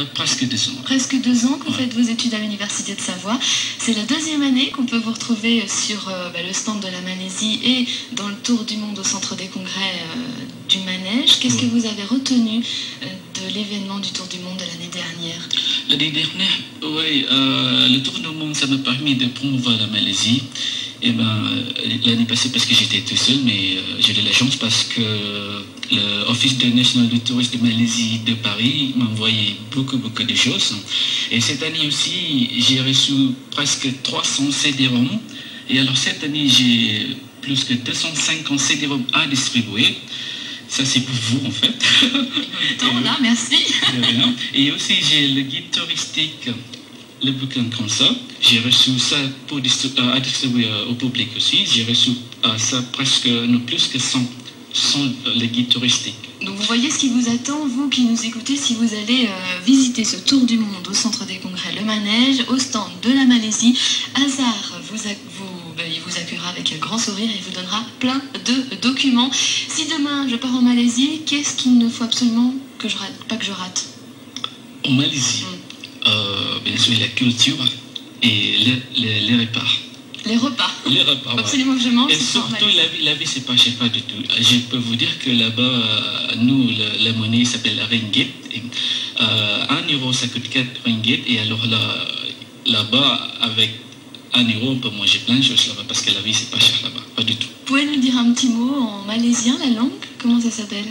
presque 2 ans. Presque 2 ans que vous faites vos études à l'Université de Savoie. C'est la deuxième année qu'on peut vous retrouver sur le stand de la Malaisie et dans le tour du monde au centre des congrès du Manège. Qu'est-ce que vous avez retenu de l'événement du tour du monde de l'année dernière? L'année dernière, oui, le tour du monde, ça m'a permis de promouvoir la Malaisie. Et l'année passée, parce que j'étais tout seul, mais j'ai de la chance parce que l'Office national du tourisme de Malaisie de Paris m'a envoyé beaucoup de choses. Et cette année aussi, j'ai reçu presque 300 CD-ROM. Et alors cette année, j'ai plus que 250 CD-ROM à distribuer. Ça, c'est pour vous, en fait. Là, merci. Et aussi, j'ai le guide touristique, le bouquin comme ça. J'ai reçu ça à distribuer au public aussi. J'ai reçu ça presque, plus que 100 les guides touristiques. Donc vous voyez ce qui vous attend, vous qui nous écoutez, si vous allez visiter ce tour du monde au centre des congrès, le Manège, au stand de la Malaisie. Hazard il vous accueillera avec un grand sourire et vous donnera plein de documents. Si demain je pars en Malaisie, qu'est-ce qu'il ne faut absolument pas que je rate? En Malaisie, bien sûr la culture et les repas. Les repas. Les repas, absolument que je mange. Et surtout, la vie, c'est pas cher, pas du tout. Je peux vous dire que là-bas, nous, la monnaie s'appelle ringgit. 1 euro, ça coûte 4 ringgit. Et alors là-bas, avec 1 euro, on peut manger plein de choses là-bas parce que la vie, c'est pas cher là-bas, pas du tout. Vous pouvez nous dire un petit mot en malaisien, la langue? Comment ça s'appelle?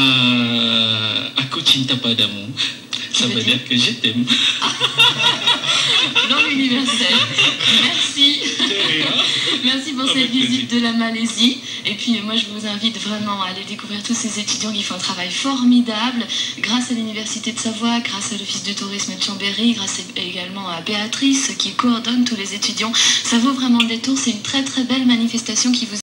Aku cinta padamu. Ça veut dire que je t'aime. Langue universelle. Merci. Merci pour cette visite de la Malaisie. Et puis moi je vous invite vraiment à aller découvrir tous ces étudiants qui font un travail formidable grâce à l'Université de Savoie, grâce à l'Office de tourisme de Chambéry, grâce également à Béatrice qui coordonne tous les étudiants. Ça vaut vraiment le détour, c'est une très belle manifestation qui vous